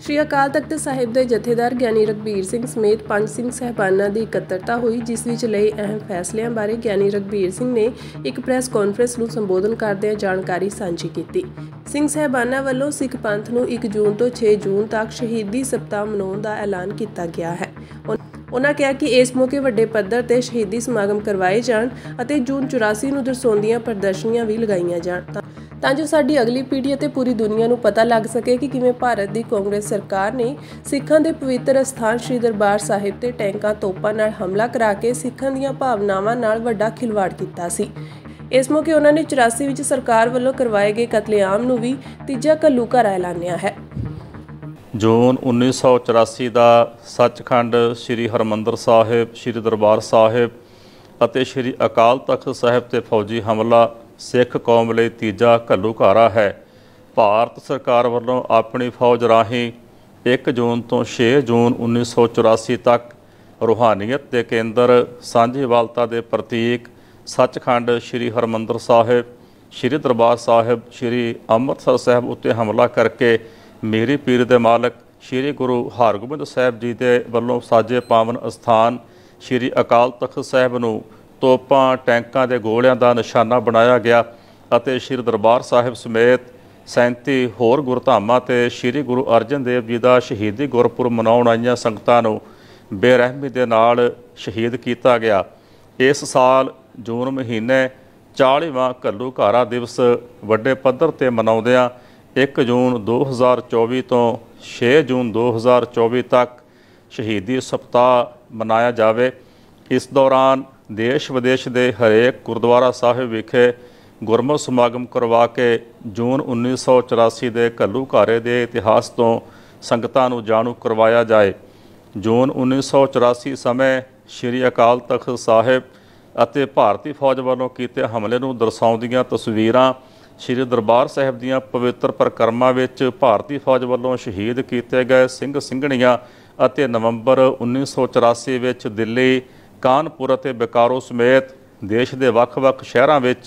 श्री अकाल तख्त साहिब के जथेदार ज्ञानी रघबीर सिंह समेत 5 सिंह साहिबाना की इकत्तरता हुई, जिस विच लए अहम फैसलों बारे ज्ञानी रघबीर सिंह ने एक प्रैस कॉन्फ्रेंस में संबोधन करदे जानकारी सांझी की। सिंह साहिबाना वालों सिख पंथ नूं 1 जून तो 6 जून तक शहीदी सप्ताह मनाउण दा ऐलान किया गया है। उन्होंने कहा कि इस मौके वड्डे पद्धर ते शहीदी समागम करवाए जाण अते जून 84 नूं दर्शाउंदियां प्रदर्शनियां भी लगाईआं जाण तां जो साडी अगली पीढ़ी अते पूरी दुनिया नूं पता लग सके कि किवें भारत दी कांग्रेस सरकार ने सिखां दे पवित्र अस्थान श्री दरबार साहिब ते टैंकां तोपां नाल हमला करा के सिखां दीआं भावनावां नाल वड्डा खिलवाड़ कीता सी। इस मौके उन्होंने 84 विच सरकार वालों करवाए गए कतलेआम नूं भी तीजा घल्लूघारा ऐलानिया है। जून 1984 का सचखंड श्री हरमंदर साहिब, श्री दरबार साहिब अते श्री अकाल तख्त साहिब ते फौजी हमला सिख कौम लई तीजा घल्लूघारा है। भारत सरकार वालों अपनी फौज राही 1 जून तो 6 जून 1984 तक रूहानीयत के केंद्र सांझीवालता के प्रतीक सचखंड श्री हरमंदर साहिब, श्री दरबार साहिब, श्री अमृतसर साहिब उत्ते हमला करके मेरी पीर दे मालक श्री गुरु हरगोबिंद साहिब जी के वलों साजे पावन अस्थान श्री अकाल तख्त साहिब नूं तोपां टैंकां दे गोलियां दा निशाना बनाया गया अते श्री दरबार साहिब समेत 37 होर गुरधामां ते श्री गुरु अर्जन देव जी का शहीदी गुरपुरब मनाउण आईआं संगतां नूं बेरहमी दे नाल शहीद किया गया। इस साल जून महीने 40वां घल्लूघारा दिवस वड्डे पद्धर ते मनाउंदिआं 1 जून 2024 तो 6 जून 2024 तक शहीदी सप्ताह मनाया जाए। इस दौरान देश विदेश के हरेक गुरुद्वारा साहिब विखे गुरमत समागम करवा के जून 1984 के घल्लूघारे के इतिहास तो संगतां नूं जाणू करवाया जाए। जून 1984 समय श्री अकाल तख्त साहिब अते भारतीय फौज वालों कीते हमले नूं दर्शाउंदियां तस्वीरां श्री दरबार साहिब दीआं पवित्र परिक्रमा विच भारतीय फौज वालों शहीद किए गए ਸਿੰਘ ਸਿੰਘਣੀਆਂ ਅਤੇ नवंबर 1984 ਵਿੱਚ दिल्ली, कानपुर ਅਤੇ ਬਕਾਰੋ ਸਮੇਤ देश के ਵੱਖ-ਵੱਖ ਸ਼ਹਿਰਾਂ ਵਿੱਚ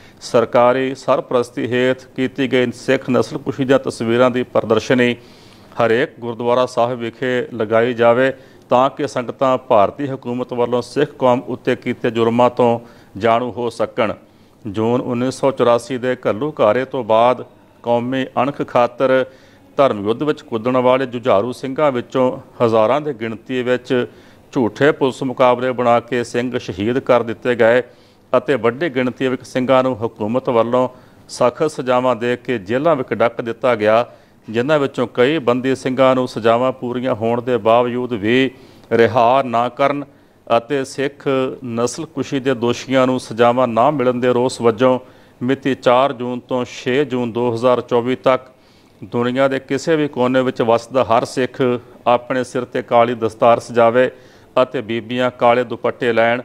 सरकारी सरप्रस्ती हेठ की गई सिख नस्लकुशी ਦੀਆਂ तस्वीरों की प्रदर्शनी हरेक गुरुद्वारा साहिब विखे लगाई जाए तां कि संगतां भारतीय हुकूमत वालों सिख कौम उत्ते कीते जुर्मां तो जाणू हो सकण। जून 1984 के घल्लूघारे तो बाद कौमी अणख खातर धर्म युद्ध विच कुदण वाले जुझारू ਸਿੰਘਾਂ विचों हज़ारां की गिणती विच झूठे पुलिस मुकाबले बना के ਸਿੰਘ शहीद कर दिते गए ਅਤੇ ਵੱਡੀ गिणती ਵਿੱਚ ਸਿੰਘਾਂ ਨੂੰ हुकूमत वालों सख्त सजावां दे के जेलों ਵਿੱਚ ਡੱਕ ਦਿੱਤਾ ਗਿਆ, जिन्हां ਵਿੱਚੋਂ कई बंदी ਸਿੰਘਾਂ ਨੂੰ सजावां पूरीਆਂ होण ਦੇ बावजूद भी रिहा ना करन ਅਤੇ सिख नस्लकुशी के दोषियों ਨੂੰ सजावां ना मिलन ਦੇ रोस वजों मिति 4 जून तो 6 जून 2024 तक दुनिया के किसी भी कोने ਵਿੱਚ वसदा हर सिख अपने सिर ते काली दस्तार सजावे ਅਤੇ बीबियां काले दुपट्टे लैण।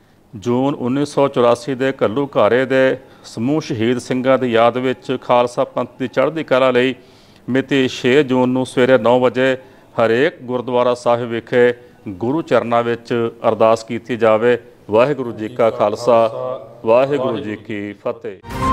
जून 1984 के घल्लूघारे के समूह शहीद ਸਿੰਘਾਂ की याद ਵਿੱਚ खालसा पंथ की चढ़दी कला लई मिति 6 जून ਨੂੰ सवेरे 9 वजे हरेक गुरुद्वारा साहिब विखे गुरु चरणों ਵਿੱਚ अरदास की जाए। वाहिगुरू जी का खालसा, वाहिगुरू जी की फतेह।